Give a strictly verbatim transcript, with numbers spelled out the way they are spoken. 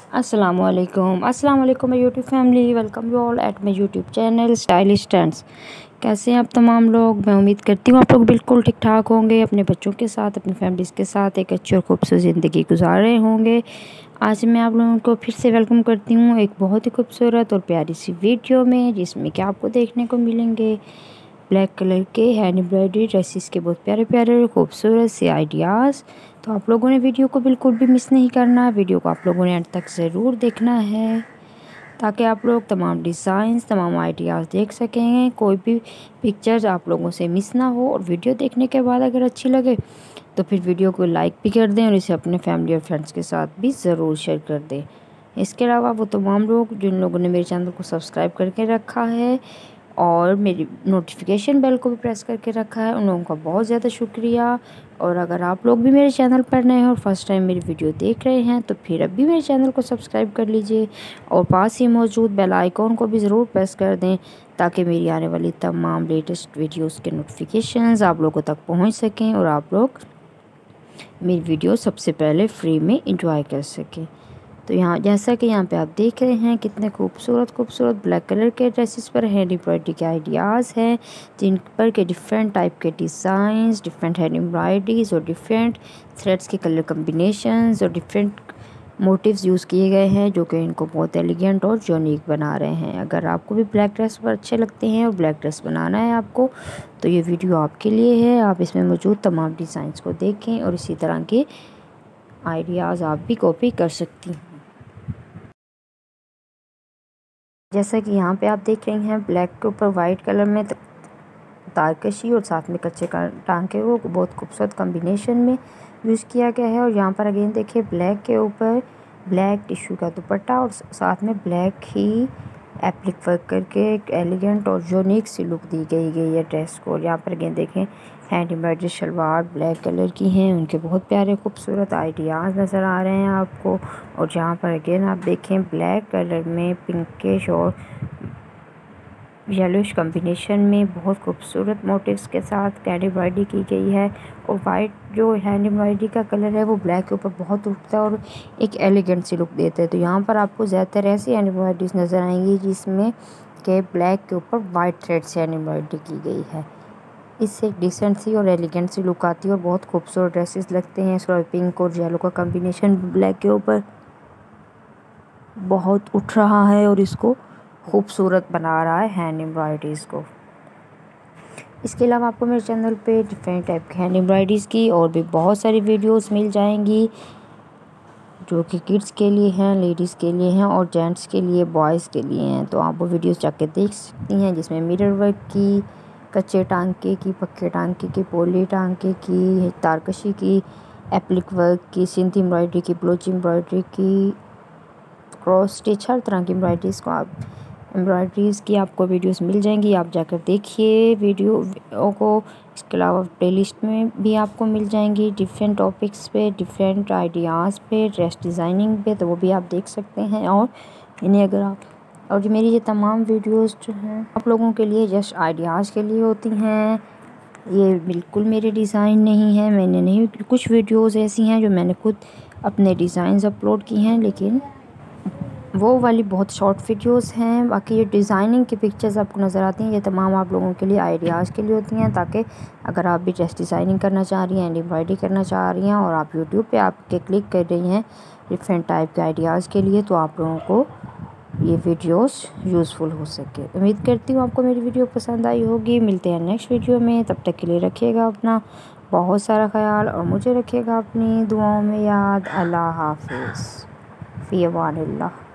अस्सलामुअलैकुम अस्सलामुअलैकुम my YouTube family, welcome you all at my YouTube channel stylish trends. कैसे हैं आप तमाम लोग? मैं उम्मीद करती हूँ आप लोग बिल्कुल ठीक ठाक होंगे, अपने बच्चों के साथ, अपनी फैमिलीज़ के साथ एक अच्छी और खूबसूरत ज़िंदगी गुजार रहे होंगे। आज मैं आप लोगों को फिर से वेलकम करती हूँ एक बहुत ही खूबसूरत और प्यारी सी वीडियो में, जिसमें कि आपको देखने को मिलेंगे ब्लैक कलर के हैंड एम्ब्रॉयडरी ड्रेसेस के बहुत प्यारे प्यारे खूबसूरत से आइडियाज़। तो आप लोगों ने वीडियो को बिल्कुल भी मिस नहीं करना, वीडियो को आप लोगों ने एंड तक ज़रूर देखना है ताकि आप लोग तमाम डिज़ाइंस तमाम आइडियाज़ देख सकें, कोई भी पिक्चर्स आप लोगों से मिस ना हो। और वीडियो देखने के बाद अगर अच्छी लगे तो फिर वीडियो को लाइक भी कर दें और इसे अपने फैमिली और फ्रेंड्स के साथ भी ज़रूर शेयर कर दें। इसके अलावा वो तमाम लोग जिन लोगों ने मेरे चैनल को सब्सक्राइब करके रखा है और मेरी नोटिफिकेशन बेल को भी प्रेस करके रखा है, उन लोगों का बहुत ज़्यादा शुक्रिया। और अगर आप लोग भी मेरे चैनल पर नए हैं और फर्स्ट टाइम मेरी वीडियो देख रहे हैं तो फिर अब भी मेरे चैनल को सब्सक्राइब कर लीजिए और पास ही मौजूद बेल आइकॉन को भी ज़रूर प्रेस कर दें ताकि मेरी आने वाली तमाम लेटेस्ट वीडियोस के नोटिफिकेशंस आप लोगों तक पहुंच सकें और आप लोग मेरी वीडियो सबसे पहले फ्री में एंजॉय कर सकें। तो यहाँ जैसा कि यहाँ पे आप देख रहे हैं कितने खूबसूरत खूबसूरत ब्लैक कलर के ड्रेसेस पर हैंड एम्ब्रॉयडरी के आइडियाज़ हैं, जिन पर के डिफरेंट टाइप के डिज़ाइंस, डिफरेंट हैंड एम्ब्रॉयडरीज और डिफरेंट थ्रेड्स के कलर कम्बिनेशंस और डिफरेंट मोटिव्स यूज़ किए गए हैं, जो कि इनको बहुत एलिगेंट और यूनिक बना रहे हैं। अगर आपको भी ब्लैक ड्रेस पर अच्छे लगते हैं और ब्लैक ड्रेस बनाना है आपको, तो ये वीडियो आपके लिए है। आप इसमें मौजूद तमाम डिज़ाइंस को देखें और इसी तरह के आइडियाज़ आप भी कॉपी कर सकती हैं। जैसा कि यहाँ पे आप देख रही हैं ब्लैक के ऊपर वाइट कलर में तारकशी और साथ में कच्चे टांके को बहुत खूबसूरत कॉम्बिनेशन में यूज़ किया गया है। और यहाँ पर अगेन देखिए ब्लैक के ऊपर ब्लैक टिश्यू का दुपट्टा और साथ में ब्लैक ही एप्लिक वर्क करके एक एलिगेंट और यूनिक सी लुक दी गई गई है ड्रेस को। और यहाँ पर अगेन देखें hand embroidery shalwar black colour की हैं, उनके बहुत प्यारे खूबसूरत आइडियाज़ नज़र आ रहे हैं आपको। और जहाँ पर अगेन आप देखें ब्लैक कलर में पिंकिश और येलोइश कॉम्बिनेशन में बहुत खूबसूरत मोटिव्स के साथ हैंड एम्ब्रॉयडरी की गई है। और वाइट जो हैंड एम्ब्रॉयडरी का कलर है वो ब्लैक के ऊपर बहुत उठता है और एक एलिगेंट सी लुक देता है। तो यहाँ पर आपको ज़्यादातर ऐसी हैंड एम्ब्रॉयडरीज नज़र आएंगी जिसमें के ब्लैक के ऊपर वाइट थ्रेड से हैंड एम्ब्रॉयडरी की गई है। इससे एक डिसेंट सी और एलिगेंट सी लुक आती है और बहुत खूबसूरत ड्रेसेस लगते हैं। इसका पिंक और येलो का कॉम्बिनेशन ब्लैक के ऊपर बहुत उठ रहा है और इसको खूबसूरत बना रहा है हैंड एम्ब्रॉयडरीज़ को। इसके अलावा आपको मेरे चैनल पे डिफरेंट टाइप के हैंड एम्ब्रॉयडरीज़ की और भी बहुत सारी वीडियोस मिल जाएंगी, जो कि किड्स के लिए हैं, लेडीज़ के लिए हैं और जेंट्स के लिए, बॉयज़ के लिए हैं। तो आप वो वीडियोस जाके देख सकती हैं, जिसमें मिरर वर्क की, कच्चे टांके की, पक्के टांके की, पोली टांके की, तारकशी की, एप्लिक वर्क की, सिंथ एम्ब्रॉयडरी की, ब्लोच एम्ब्रॉयडरी की, क्रॉस स्टिच, हर तरह की एम्ब्रॉयडरीज़ को आप एम्ब्रॉयडरीज़ की आपको वीडियोस मिल जाएंगी। आप जाकर देखिए वीडियो को। इसके अलावा प्लेलिस्ट में भी आपको मिल जाएंगी डिफरेंट टॉपिक्स पे, डिफरेंट आइडियाज़ पे, ड्रेस डिज़ाइनिंग पे, तो वो भी आप देख सकते हैं। और इन्हें अगर आप और जो मेरी ये तमाम वीडियोस जो हैं आप लोगों के लिए जस्ट आइडियाज़ के लिए होती हैं, ये बिल्कुल मेरे डिज़ाइन नहीं है। मैंने नहीं, कुछ वीडियोस ऐसी हैं जो मैंने खुद अपने डिज़ाइंस अपलोड की हैं, लेकिन वो वाली बहुत शॉर्ट वीडियोस हैं। बाकी ये डिज़ाइनिंग की पिक्चर्स आपको नज़र आती हैं, ये तमाम आप लोगों के लिए आइडियाज़ के लिए होती हैं, ताकि अगर आप भी ड्रेस डिज़ाइनिंग करना चाह रही हैं, एम्ब्रॉयडरी करना चाह रही हैं और आप यूट्यूब पे आपके क्लिक कर रही हैं डिफरेंट टाइप के आइडियाज़ के लिए, तो आप लोगों को ये वीडियोस यूज़फुल हो सके। उम्मीद करती हूँ आपको मेरी वीडियो पसंद आई होगी। मिलते हैं नेक्स्ट वीडियो में, तब तक के लिए रखिएगा अपना बहुत सारा ख्याल और मुझे रखिएगा अपनी दुआओं में याद। अल्लाह हाफिज़, फ़ी अमानिल्लाह।